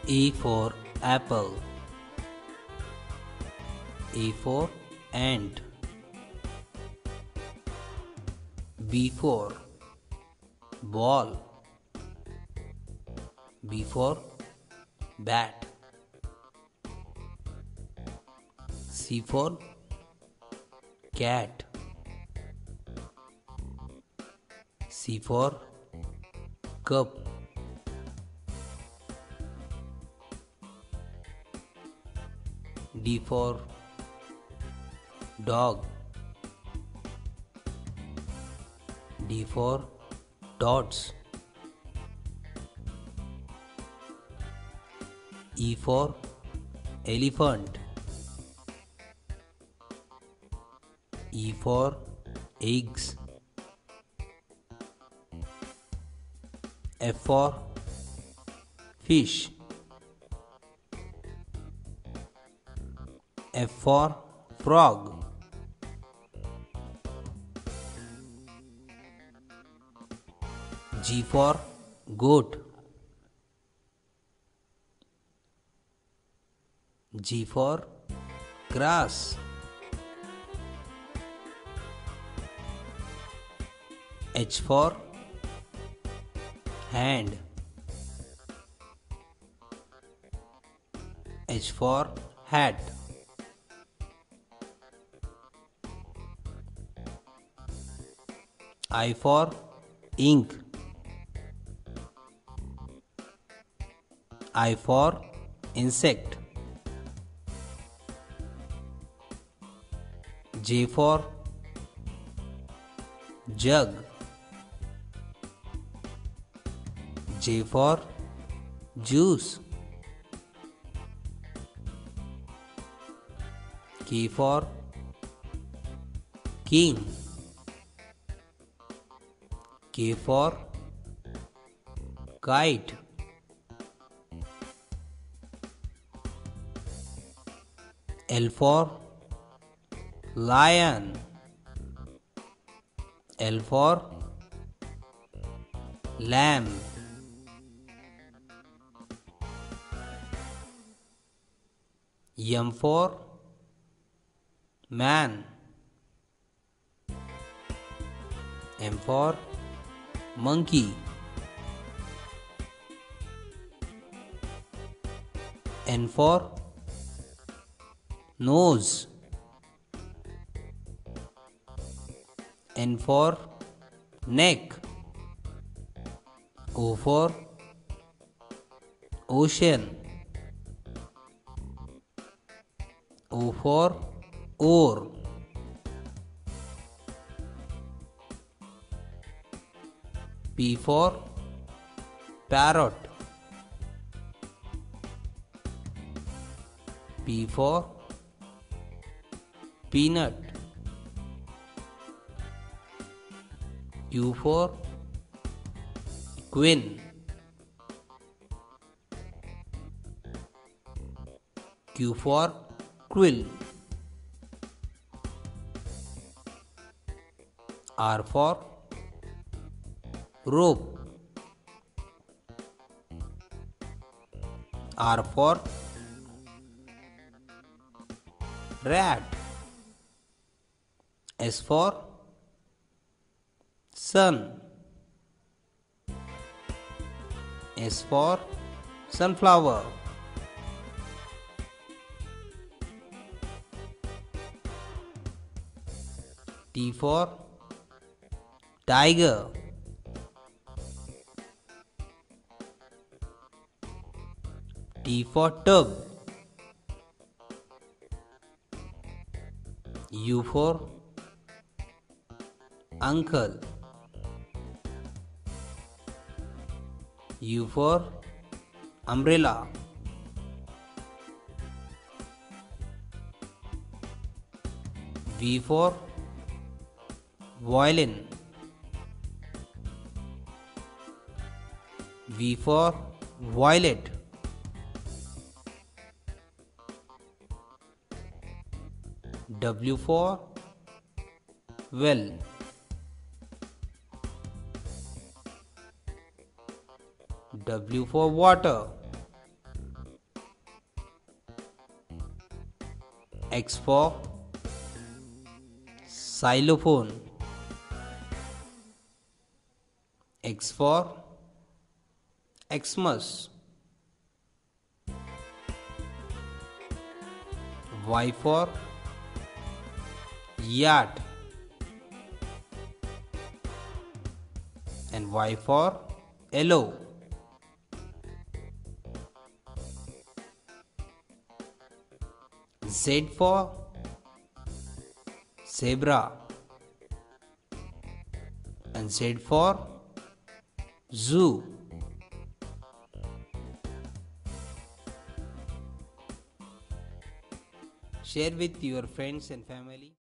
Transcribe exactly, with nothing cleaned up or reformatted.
A for apple. A for ant. B for ball. B for bat. C for cat. C for cup. D for dog. D for dots. E for elephant. E for eggs. F for fish. F for frog. G for goat. G for grass. H for hand. H for hat. I for ink. I for insect. J for jug. J for juice. K for king. K for kite. L for lion. L for lamb. M for man. M for monkey. N for nose. N for neck. O for ocean. O for oar. P for parrot. P for peanut. Q for queen. Q for quill. R for rope. R for rat. S for sun. S for sunflower. T for tiger. T for tub. U for uncle. U for umbrella. V for violin. V for violet. W for well. W for water. X for xylophone. X for Xmas. Y for yacht. And Y for yellow. Z for zebra. And Z for zoo. Share with your friends and family.